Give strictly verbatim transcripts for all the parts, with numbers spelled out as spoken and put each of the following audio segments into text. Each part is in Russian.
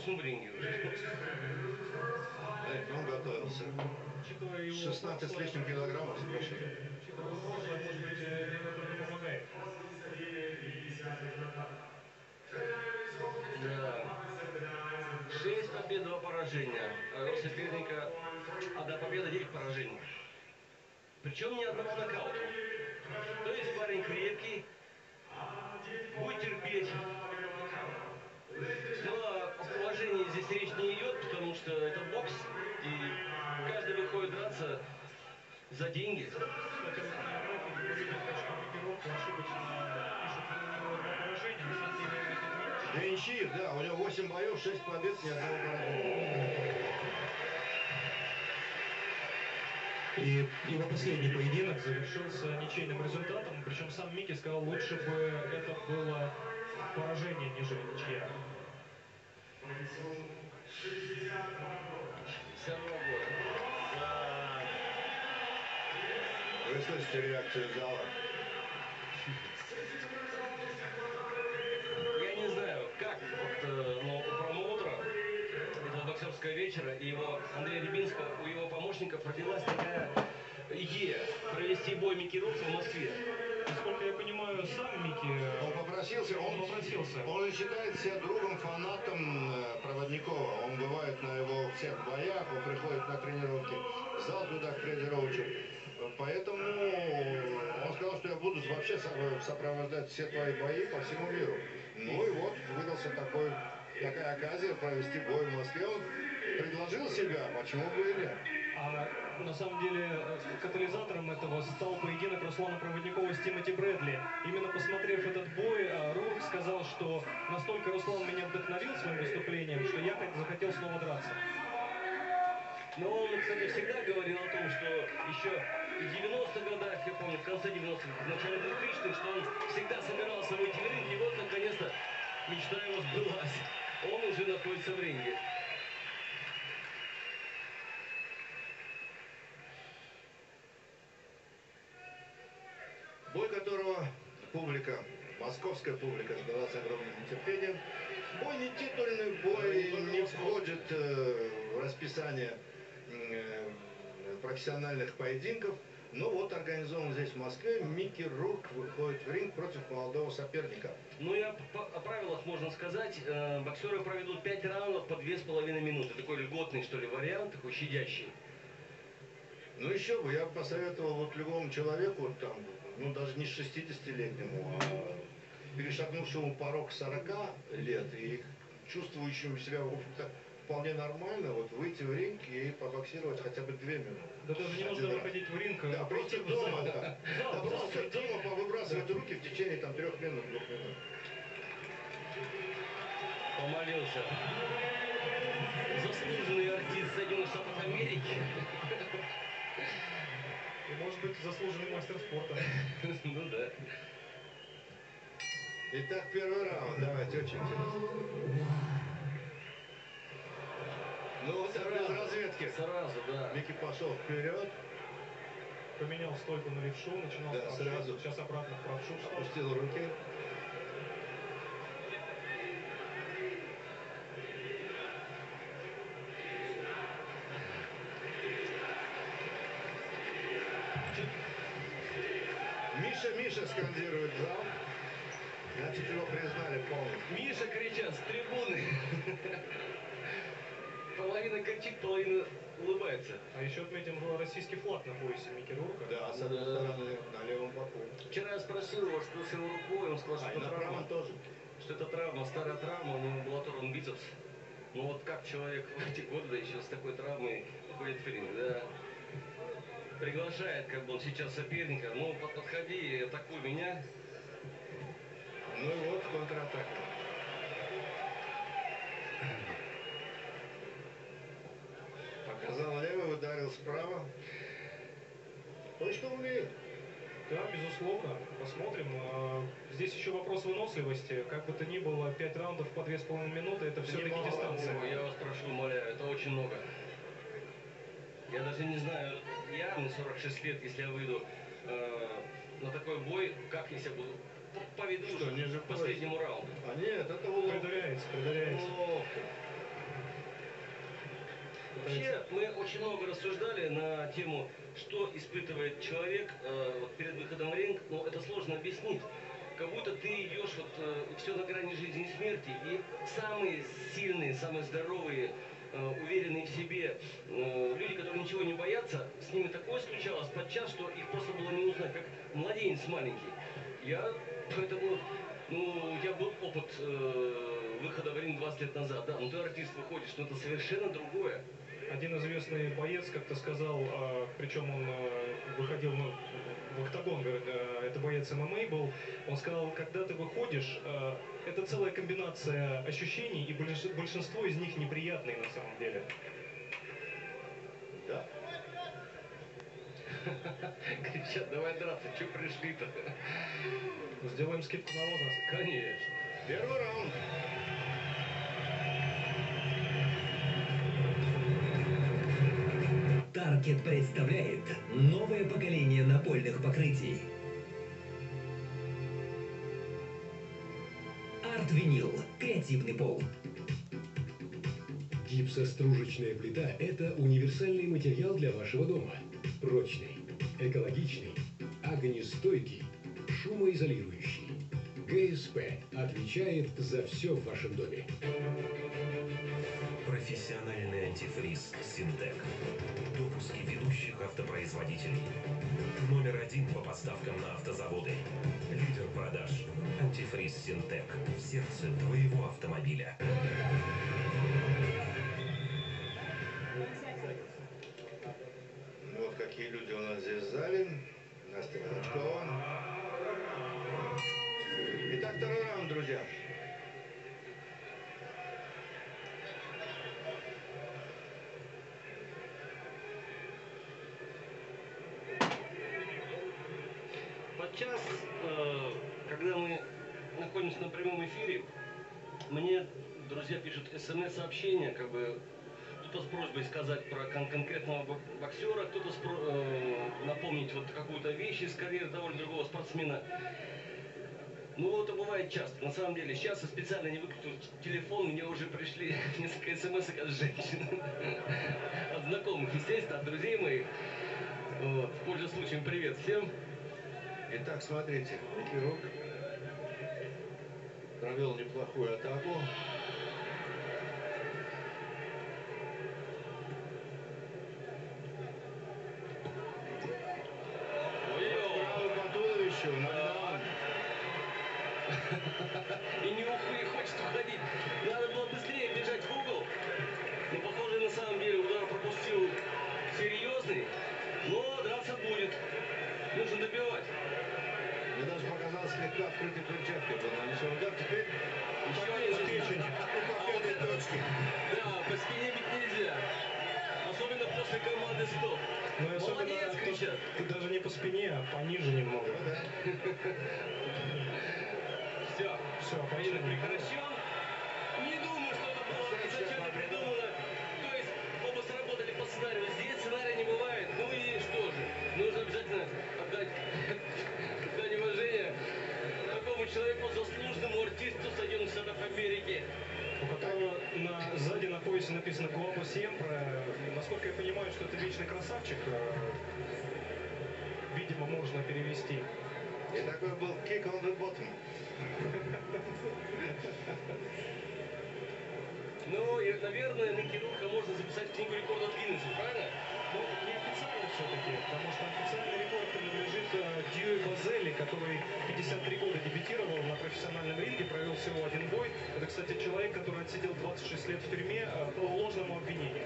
восемь в ринге уже. Он готовился. шестнадцать с лишним килограммов сбросил. Может быть, это только помогает. Да. Шесть побед, два поражения. А у соперника одна победа, девять поражений. Причем ни одного нокаута. То есть парень крепкий, будет терпеть. Но о положении здесь речь не идет, потому что это бокс, и каждый выходит драться за деньги. Кстати, вот на графике победитель маркировку ошибочно пишет у него два поражения, на самом деле это две ничьи, да, у него восемь боев, шесть побед, ни одного поражения. И его последний поединок завершился ничейным результатом, причем сам Микки сказал, лучше бы это было поражение, нежели ничья. шестьдесят два года. Да. Вы слышите реакцию зала? Я не знаю, как вот, ну, у промоутера этого боксерского вечера и его Андрея Рябинского, у его помощников родилась такая идея провести бой Микки Рурка в Москве. Насколько я понимаю, сам Микки... Он попросился, он, он попросился. Он считает себя другом, фанатом Проводникова. Он бывает на его всех боях, он приходит на тренировки в зал туда, к Фредди Роучу. Поэтому он сказал, что я буду вообще сопровождать все твои бои по всему миру. Ну и вот выдался такой, такая оказия провести бой в Москве. Он предложил себя, почему бы и нет. А на самом деле катализатором этого стал поединок Руслана Проводникова с Тимоти Брэдли. Именно посмотрев этот бой, Рурк сказал, что настолько Руслан меня вдохновил своим выступлением, что я захотел снова драться. Но он, кстати, всегда говорил о том, что еще в девяностых годах, я помню, в конце девяностых, в начале двухтысячных, что он всегда собирался выйти в ринг, и вот, наконец-то, мечта его сбылась. Он уже находится в ринге. Бой которого публика, московская публика ждала с огромным нетерпением. Бой не титульный, бой не входит э, в расписание э, профессиональных поединков. Но вот организован здесь в Москве, Микки Рурк выходит в ринг против молодого соперника. Ну и о, о правилах можно сказать. Э, боксеры проведут пять раундов по две с половиной минуты. Такой льготный, что ли, вариант, такой щадящий. Ну еще бы, я бы посоветовал вот любому человеку, там, ну даже не шестидесятилетнему, а перешагнувшему порог сорока лет и чувствующему себя, в общем-то, вполне нормально, вот выйти в ринг и побоксировать хотя бы две минуты. Да даже не нужно выходить в ринг, да, а просто дома, да. Да, просто дома повыбрасывать руки в течение там трех минут, двух минут. Помолился. Заслуженный артист Соединенных Штатов Америки. И, может быть, заслуженный мастер спорта. Ну да. Итак, первый раунд. Давайте, очень интересно. Ну, вот так без разведки. Сразу, да. Микки пошел вперед. Поменял стойку на левшу, начинал да, правшу, сразу. Сейчас обратно в правшу. Опустил руки. Миша, Миша скандирует зал. Значит, его признали полностью. Миша кричат с трибуны. Половина кричит, половина улыбается. А еще отметим российский флаг на поясе Микки Рурка. Да, с одной стороны, на левом боку. Вчера я спросил его, что с его рукой, он сказал, что а это травма. тоже. Что это травма, старая травма, у него амбулаторный бицепс. Ну вот как человек в эти годы, да еще с такой травмой, ходит в ринг, да. Приглашает, как бы он сейчас соперника, ну подходи, атакуй меня. Ну и вот контратака. Показал левый, ударил справа. Точно умеет. Да, безусловно. Посмотрим. Здесь еще вопрос выносливости. Как бы то ни было, пять раундов по две с половиной минуты, это все-таки дистанция. Я вас прошу, умоляю, это очень много. Я даже не знаю, я, мне сорок шесть лет, если я выйду э, на такой бой, как я себя буду поведу что, ниже к последнему раунду. А нет, это уловка. Придуряется, придуряется. Уловка. Вообще, мы очень много рассуждали на тему, что испытывает человек э, вот перед выходом в ринг, но это сложно объяснить. Как будто ты идешь, вот, э, все на грани жизни и смерти, и самые сильные, самые здоровые, э, уверенные в себе э, люди, которые ничего не боятся, с ними такое случалось подчас, что их просто было не узнать, как младенец маленький. Я поэтому, ну, у тебя был опыт э, выхода в ринг двадцать лет назад, да, ну ты артист выходишь, но это совершенно другое. Один известный боец как-то сказал, а, причем он а, выходил ну, в октагон, говорит, а, это боец эм эм а был, он сказал, когда ты выходишь, а, это целая комбинация ощущений, и больш- большинство из них неприятные на самом деле. Да. Кричат, давай драться, что пришли-то? Сделаем скидку на возраст. Конечно. Первый раунд. Таркет представляет новое поколение напольных покрытий. Арт-винил. Креативный пол. Гипсостружечная плита – это универсальный материал для вашего дома. Прочный, экологичный, огнестойкий, шумоизолирующий. гэ эс пэ отвечает за все в вашем доме. Профессиональный антифриз «Синтек». Допуски ведущих автопроизводителей. Номер один по поставкам на автозаводы. Лидер продаж. Антифриз «Синтек» в сердце твоего автомобиля. Вот какие люди у нас здесь в зале. Настя Волочкова. Итак, второй раунд, друзья. Подчас, э, когда мы находимся на прямом эфире, мне друзья пишут смс-сообщения, как бы кто-то с просьбой сказать про кон- конкретного бок- боксера, кто-то с про- э, напомнить вот какую-то вещь из карьеры того или другого спортсмена. Ну, это бывает часто. На самом деле, сейчас я специально не выключил телефон, мне уже пришли несколько смс от женщин. От знакомых, естественно, от друзей моих. Вот. Пользуясь случаем, привет всем. Итак, смотрите, Микки Рурк провел неплохую атаку. Правый по туловищу, нокдаун. И не уху- и хочет уходить. Надо было быстрее бежать в угол. Но, похоже, на самом деле удар пропустил серьезный. Но драться будет. Нужно добивать. Мне даже показалось, слегка открытой перчаткой был нанесен удар. Теперь Еще по один печени. печень. И по пятой точке. Да, по спине бить нельзя. Особенно после команды стоп. Ну и особенно, Молодец, то, кричат. ты даже не по спине, а пониже немного. Ну да. Все. Все, Поединок поединок прекращен. Не думаю, что это было изначально придумано. То есть оба сработали по сценарию. Здесь сценария не бывает. Ну и что же? Нужно обязательно отдать дань уважения такому человеку, заслуженному артисту Соединенных Штатов Америки. у которого на, сзади на поясе написано «Guapo Siempre». Насколько я понимаю, что это вечный красавчик. э, Видимо, можно перевести. И такой был kick on the bottom. Ну, и, наверное, Микки Рурка можно записать в книгу рекордов Гиннесса, правильно? Ну, неофициально все-таки, потому что официальный рекорд принадлежит э, Дьюи Базели, который в пятьдесят три года дебютировал на профессиональном ринге, провел всего один бой. Это, кстати, человек, который отсидел двадцать шесть лет в тюрьме э, по ложному обвинению.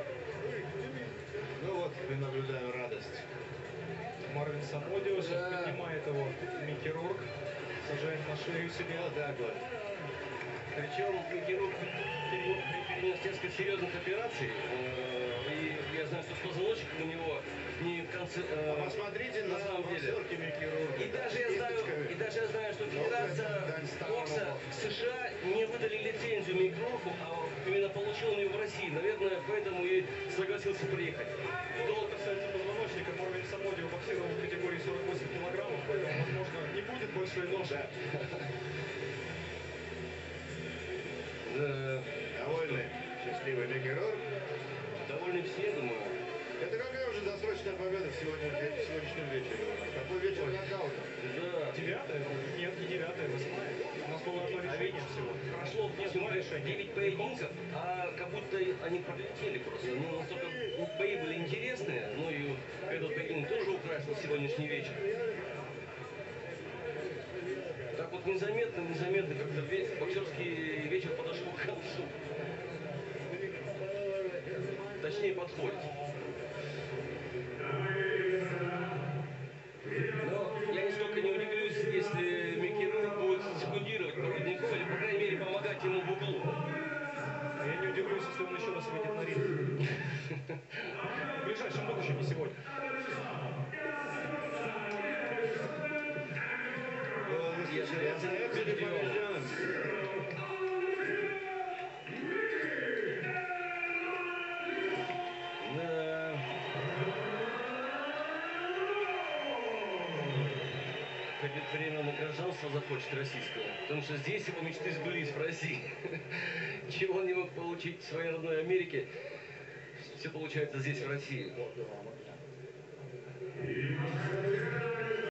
Ну вот, мы наблюдаем радость. Марвин Самодио сейчас Да. поднимает его Микки Рурк, сажает на шею себе. Вот так вот. Причем Микки Рурк перенес несколько серьезных операций. э, И я знаю, что с позвоночником у него не в конце... э, А посмотрите на на самом деле. боксерки Микки Рурка. И даже я знаю, и даже я знаю, что Федерация бокса в США не выдали лицензию Микки Рурку, а именно получил он ее в России. Наверное, поэтому и согласился приехать. Что касается позвоночника, Марвин Самодио боксировал в категории сорок восемь килограммов, поэтому, возможно, не будет большой ноши. Да. Довольный, счастливый Микки Рурк. Довольно довольны все, думаю. Это какая уже досрочная победа в сегодня- в сегодняшнем вечере? Такой вечер нокаута. Да. Девятая? Нет, не девятая, восьмая. У нас было одно А ведь решение всего. прошло Нет, два решения. девять поединков, а как будто они пролетели просто. Ну, настолько ну, бои были интересные, ну и этот поединок тоже украсил сегодняшний вечер. Так вот незаметно, незаметно как-то весь боксерский вечер подошел к концу. Точнее, подходит. Но я нисколько не удивлюсь, если Микки Рурк будет секундировать Проводникова или, по крайней мере, помогать ему в углу. А я не удивлюсь, если он еще раз выйдет на ринг. В ближайшем будущем, не сегодня. И остается непобежденным. Да. Придет время, на гражданство захочет российского. Потому что здесь его мечты сбылись в России. Чего он не мог получить в своей родной Америке, все получается здесь, в России.